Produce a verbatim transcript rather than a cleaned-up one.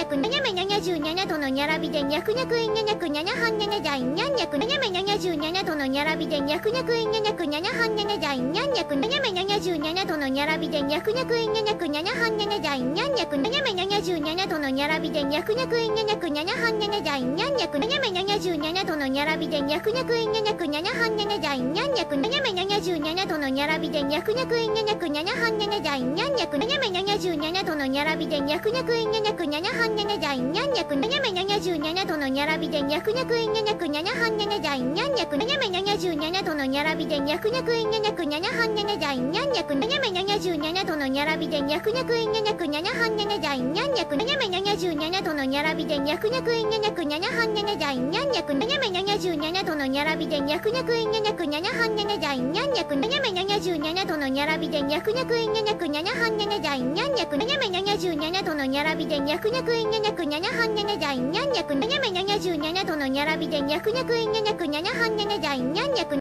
にゃくななめななじゅうななとの並びでにゃくにゃくいんにゃにゃくななはんななだいにゃんにゃくななめななじゅうななとの並びでにゃくにゃくいんにゃにゃくななはんななだいにゃんにゃくにゃくななめななじゅうななとの並びでにゃくにゃくいにゃにゃくななはんななだいにゃんにゃくななめななじゅうななとの並びでにゃくにゃくいにゃにゃくななはんななだいにゃんにゃくななめななじゅうななとの並びでにゃくにゃくいにゃにゃくななはんななだいにゃんにゃくななめななじゅうななとの並びでにゃくにゃくいにゃにゃくななはんななだいにゃんにゃくななめななじゅうななとの並びでにゃくにゃくいにゃにゃくななはんななだいにゃんにゃくななめななじゅうななとの並びでにゃくにゃくいにゃにゃくななはんななだいにゃんにゃくななめななじゅうななとの並びでにゃくにゃくいにゃにゃくななはんななだいにゃんにゃくななめななじゅうななとの並びでにゃくにゃくいにゃにゃくななはんななだいにゃんにゃくななめななじゅうななとの並びでにゃくにゃくいにゃにゃくななはんななだいにゃんにゃくななめななじゅうななとの並びでにゃくにゃくいにゃにゃくななはんななだいにゃんにゃくななめななじゅうななとの並びでにゃくにゃくいにゃにゃくななはんななだいにゃんにゃくななめななじゅうななとの並びでにゃくにゃくいにゃにゃくななはんななだいにゃんにゃくななめななじゅうななとの並びでにゃくにゃくいにゃにゃくななはんななだいにゃんにゃく